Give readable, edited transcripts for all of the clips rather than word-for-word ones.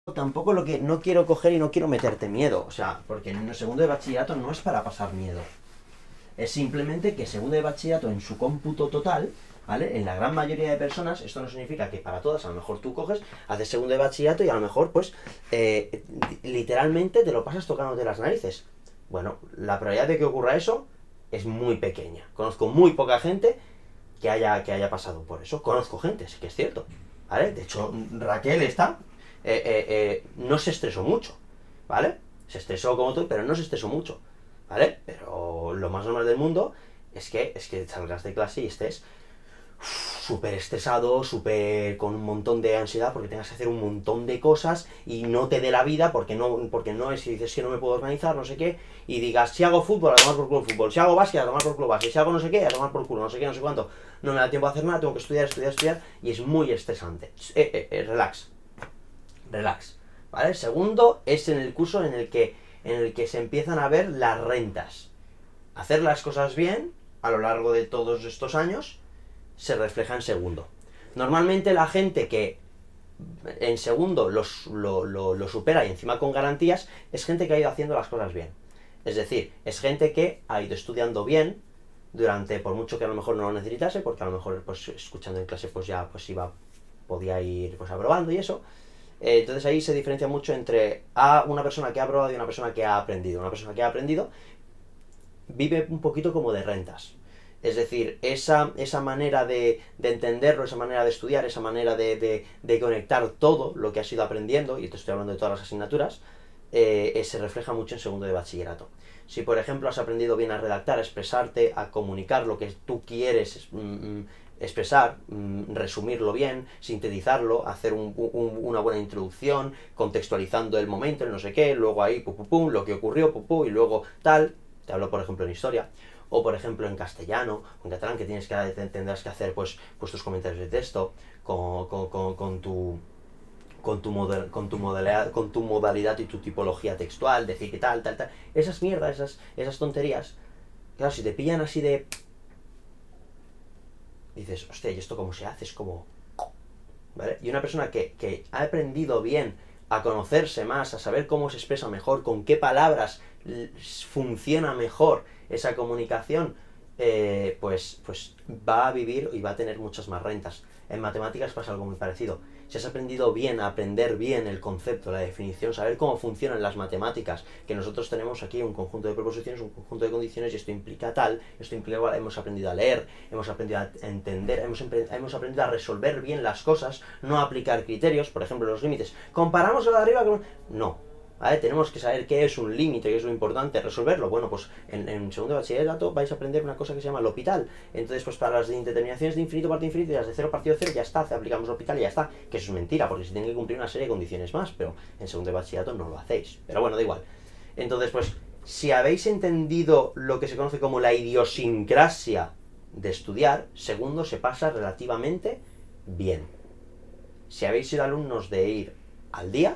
Tampoco lo que no quiero coger y no quiero meterte miedo, o sea, porque en el segundo de bachillerato no es para pasar miedo. Es simplemente que segundo de bachillerato en su cómputo total, ¿vale? En la gran mayoría de personas, esto no significa que para todas, a lo mejor tú coges, haces segundo de bachillerato y a lo mejor, pues, literalmente te lo pasas tocándote las narices. Bueno, la probabilidad de que ocurra eso es muy pequeña. Conozco muy poca gente que haya pasado por eso. Conozco gente, sí que es cierto, ¿vale? De hecho, Raquel no se estresó mucho, ¿vale? Se estresó como tú, pero no se estresó mucho, ¿vale? Pero lo más normal del mundo es que salgas de clase y estés súper estresado, súper con un montón de ansiedad porque tengas que hacer un montón de cosas y no te dé la vida porque no es, y dices que no me puedo organizar, no sé qué, y digas, si hago fútbol, a tomar por culo fútbol, si hago básquet, a tomar por culo básquet, si hago no sé qué, a tomar por culo, no sé qué, no sé cuánto, no me da tiempo a hacer nada, tengo que estudiar, estudiar, estudiar, y es muy estresante. Relax, relax, ¿vale? Segundo es en el curso en el que se empiezan a ver las rentas. Hacer las cosas bien a lo largo de todos estos años se refleja en segundo. Normalmente la gente que en segundo lo supera y encima con garantías es gente que ha ido haciendo las cosas bien. Es decir, es gente que ha ido estudiando bien durante, por mucho que a lo mejor no lo necesitase, porque a lo mejor pues escuchando en clase pues ya pues podía ir pues aprobando y eso. Entonces ahí se diferencia mucho entre una persona que ha aprobado y una persona que ha aprendido. Una persona que ha aprendido vive un poquito como de rentas. Es decir, esa manera de entenderlo, esa manera de estudiar, esa manera de conectar todo lo que has ido aprendiendo, y te estoy hablando de todas las asignaturas, se refleja mucho en segundo de bachillerato. Si, por ejemplo, has aprendido bien a redactar, a expresarte, a comunicar lo que tú quieres expresar, resumirlo bien, sintetizarlo, hacer una buena introducción, contextualizando el momento, el no sé qué, luego ahí, pum, pum, pum, lo que ocurrió, pum, pum, y luego tal, te hablo, por ejemplo, en historia, o por ejemplo en castellano, o en catalán, que tendrás que hacer pues tus comentarios de texto, con tu modalidad y tu tipología textual, decir que tal, tal, tal. Esas mierdas, esas tonterías, claro, si te pillan así de... Dices, hostia, ¿y esto cómo se hace? Es como... ¿Vale? Y una persona que ha aprendido bien a conocerse más, a saber cómo se expresa mejor, con qué palabras funciona mejor esa comunicación, pues va a vivir y va a tener muchas más rentas. En matemáticas pasa algo muy parecido. Si has aprendido bien a aprender bien el concepto, la definición, saber cómo funcionan las matemáticas, que nosotros tenemos aquí un conjunto de proposiciones, un conjunto de condiciones, y esto implica tal, esto implica igual, hemos aprendido a leer, hemos aprendido a entender, hemos aprendido a resolver bien las cosas, no a aplicar criterios, por ejemplo, los límites. Comparamos lo de arriba con... No. ¿Vale? Tenemos que saber qué es un límite, qué es lo importante, resolverlo. Bueno, pues en segundo de bachillerato vais a aprender una cosa que se llama L'Hopital. Entonces, pues para las determinaciones de infinito parte infinito y las de cero partido cero, ya está, aplicamos L'Hopital y ya está. Que eso es mentira, porque se tienen que cumplir una serie de condiciones más, pero en segundo de bachillerato no lo hacéis. Pero bueno, da igual. Entonces, pues, si habéis entendido lo que se conoce como la idiosincrasia de estudiar, segundo se pasa relativamente bien. Si habéis sido alumnos de ir al día,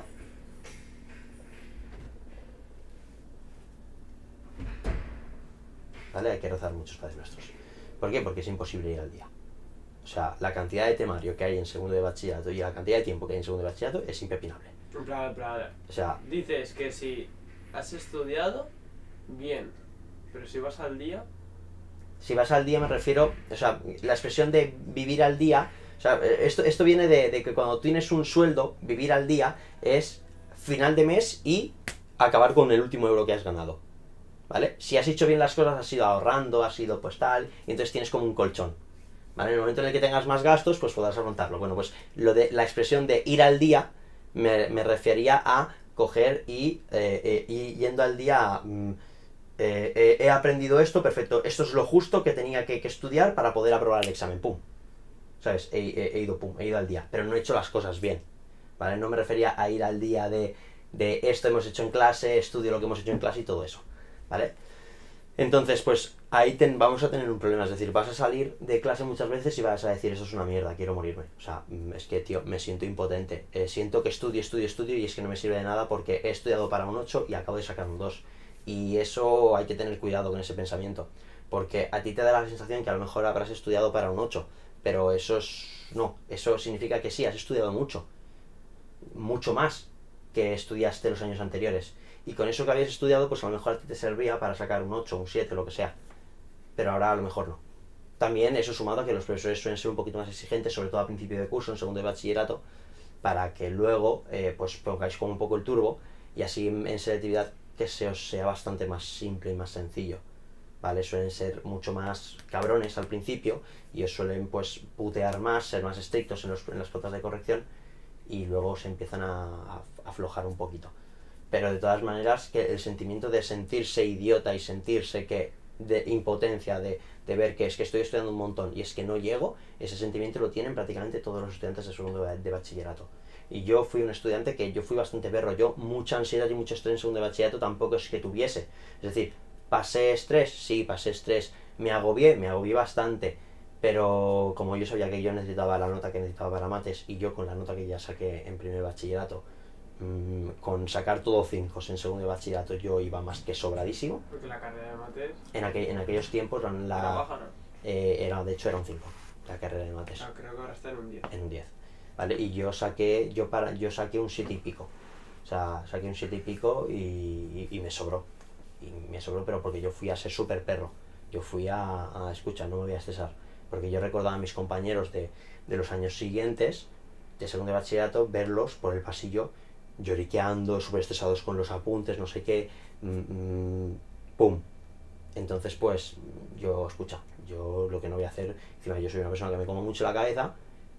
¿vale? Hay que rezar muchos Padres Nuestros. ¿Por qué? Porque es imposible ir al día. O sea, la cantidad de temario que hay en segundo de bachillerato y la cantidad de tiempo que hay en segundo de bachillerato es impepinable. O sea, dices que si has estudiado, bien, pero si vas al día... Si vas al día me refiero, o sea, la expresión de vivir al día, o sea, esto viene de que cuando tienes un sueldo, vivir al día es final de mes y acabar con el último euro que has ganado. ¿Vale? Si has hecho bien las cosas, has ido ahorrando, has ido pues tal, y entonces tienes como un colchón. ¿Vale? En el momento en el que tengas más gastos, pues podrás afrontarlo. Bueno, pues la expresión de ir al día me refería a coger y yendo al día. He aprendido esto, perfecto. Esto es lo justo que tenía que estudiar para poder aprobar el examen. ¡Pum! ¿Sabes? He ido al día. Pero no he hecho las cosas bien. ¿Vale? No me refería a ir al día de esto hemos hecho en clase, estudio lo que hemos hecho en clase y todo eso. ¿Vale? Entonces, pues ahí vamos a tener un problema. Es decir, vas a salir de clase muchas veces y vas a decir, eso es una mierda, quiero morirme. O sea, es que, tío, me siento impotente. Siento que estudio y es que no me sirve de nada porque he estudiado para un 8 y acabo de sacar un 2. Y eso hay que tener cuidado con ese pensamiento. Porque a ti te da la sensación que a lo mejor habrás estudiado para un 8. Pero eso es... No, eso significa que sí, has estudiado mucho. Mucho más. que estudiaste los años anteriores. Y con eso que habías estudiado, pues a lo mejor a ti te servía para sacar un 8, un 7, lo que sea. Pero ahora a lo mejor no. También eso sumado a que los profesores suelen ser un poquito más exigentes, sobre todo a principio de curso, en segundo de bachillerato, para que luego pues pongáis como un poco el turbo y así en selectividad que se os sea bastante más simple y más sencillo. ¿Vale? Suelen ser mucho más cabrones al principio y os suelen pues putear más, ser más estrictos en las cuotas de corrección y luego se empiezan a aflojar un poquito. Pero de todas maneras que el sentimiento de sentirse idiota y sentirse que de impotencia, de ver que es que estoy estudiando un montón y es que no llego, ese sentimiento lo tienen prácticamente todos los estudiantes de segundo de bachillerato. Y yo fui un estudiante que yo fui bastante perro, yo mucha ansiedad y mucho estrés en segundo de bachillerato tampoco es que tuviese. Es decir, ¿pasé estrés? Sí, pasé estrés. ¿Me agobié? Me agobié bastante. Pero como yo sabía que yo necesitaba la nota que necesitaba para mates y yo con la nota que ya saqué en primer bachillerato, con sacar todo 5 en segundo de bachillerato yo iba más que sobradísimo. Porque la carrera de mates... En aquellos tiempos Era baja, ¿no? de hecho era un 5 la carrera de mates. Ah, creo que ahora está en un 10. En un 10. ¿Vale? Y yo saqué un 7 y pico. O sea, saqué un 7 y pico y me sobró. Y me sobró, pero porque yo fui a ser súper perro. Yo fui escucha, no me voy a estresar. Porque yo recordaba a mis compañeros de los años siguientes, de segundo de bachillerato, verlos por el pasillo lloriqueando, súper estresados con los apuntes, no sé qué. ¡Pum! Entonces, pues, escucha, yo lo que no voy a hacer, encima yo soy una persona que me como mucho la cabeza,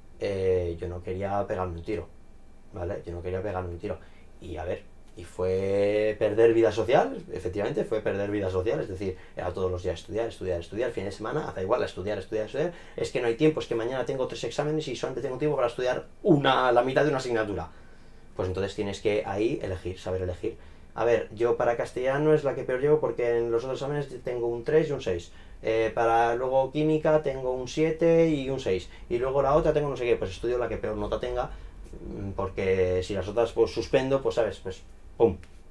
yo no quería pegarme un tiro, ¿vale? Yo no quería pegarme un tiro. Y a ver, y fue perder vida social, efectivamente, fue perder vida social, es decir, era todos los días estudiar, fin de semana, da igual, estudiar, es que no hay tiempo, es que mañana tengo 3 exámenes y solamente tengo tiempo para estudiar la mitad de una asignatura. Pues entonces tienes que ahí elegir, saber elegir. A ver, yo para castellano es la que peor llevo porque en los otros exámenes tengo un 3 y un 6. Para luego química tengo un 7 y un 6. Y luego la otra tengo no sé qué, pues estudio la que peor nota tenga, porque si las otras pues suspendo, pues sabes, pues ¡pum!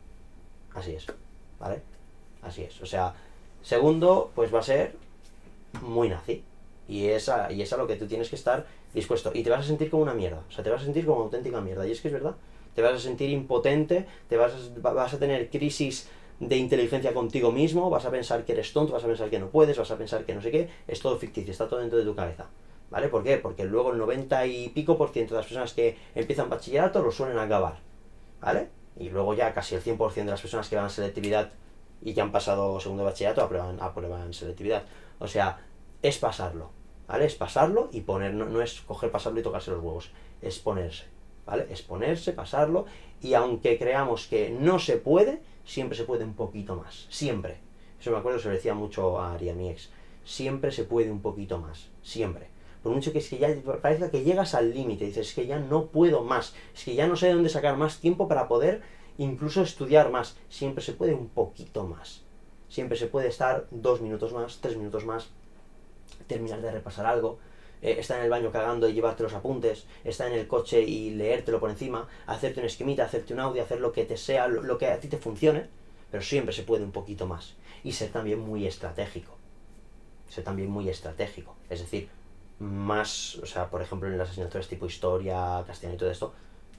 Así es, ¿vale? Así es, o sea, segundo pues va a ser muy nazi. Y es a lo que tú tienes que estar dispuesto. Y te vas a sentir como una mierda, o sea, te vas a sentir como auténtica mierda. Y es que es verdad. Te vas a sentir impotente, vas a tener crisis de inteligencia contigo mismo, vas a pensar que eres tonto, vas a pensar que no puedes, vas a pensar que no sé qué, es todo ficticio, está todo dentro de tu cabeza. ¿Vale? ¿Por qué? Porque luego el 90 y pico % de las personas que empiezan bachillerato lo suelen acabar. ¿Vale? Y luego ya casi el 100% de las personas que van a selectividad y que han pasado segundo de bachillerato aprueban selectividad. O sea, es pasarlo. ¿Vale? Es pasarlo y poner, no es coger, pasarlo y tocarse los huevos, es ponerse. ¿Vale? Es ponerse, pasarlo, y aunque creamos que no se puede, siempre se puede un poquito más, siempre. Eso me acuerdo, se lo decía mucho a Ari, a mi ex. Siempre se puede un poquito más, siempre. Por mucho que es que ya parece que llegas al límite, dices, es que ya no puedo más, es que ya no sé de dónde sacar más tiempo para poder incluso estudiar más. Siempre se puede un poquito más. Siempre se puede estar 2 minutos más, 3 minutos más, terminar de repasar algo, estar en el baño cagando y llevarte los apuntes, estar en el coche y leértelo por encima, hacerte un esquemita, hacerte un audio, hacer lo que te sea, lo que a ti te funcione, pero siempre se puede un poquito más. Y ser también muy estratégico. Ser también muy estratégico. Es decir, más, o sea, por ejemplo, en las asignaturas tipo historia, castellano y todo esto,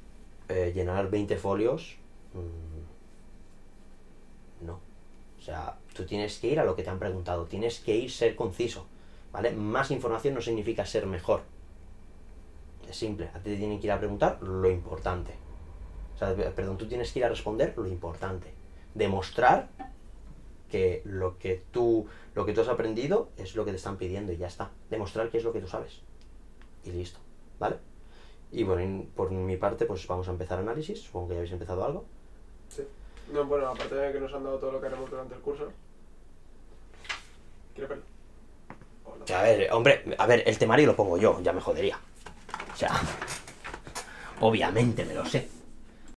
llenar 20 folios, no. O sea, tú tienes que ir a lo que te han preguntado, tienes que ir ser conciso. ¿Vale? Más información no significa ser mejor. Es simple, a ti te tienen que ir a preguntar lo importante. O sea, perdón, tú tienes que ir a responder lo importante. Demostrar que lo que tú has aprendido es lo que te están pidiendo y ya está. Demostrar que es lo que tú sabes. Y listo, ¿vale? Y bueno, por mi parte, pues vamos a empezar análisis. Supongo que ya habéis empezado algo. Sí. No, bueno, aparte de que nos han dado todo lo que haremos durante el curso. ¿Quieres verlo? A ver, hombre, el temario lo pongo yo, ya me jodería. O sea, obviamente me lo sé.